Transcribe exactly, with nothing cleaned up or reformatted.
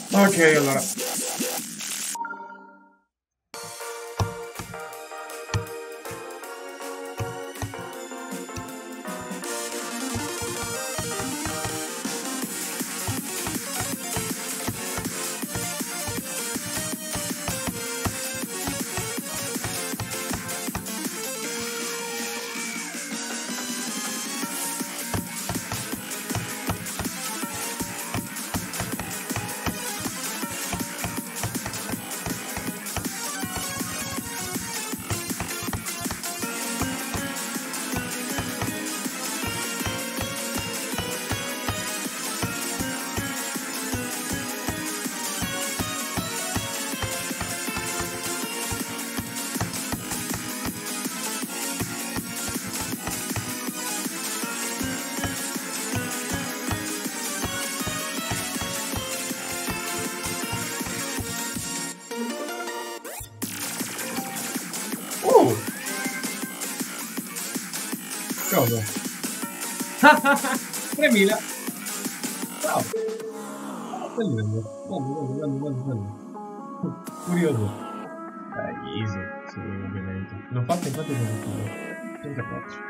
Ok, allora. Uh! Cosa? tremila! Ciao! Bello, bello, bello, bello, bello. Curioso. Dai, easy, sì, ovviamente. L'ho fatto infatti con il culo. Senza faccio.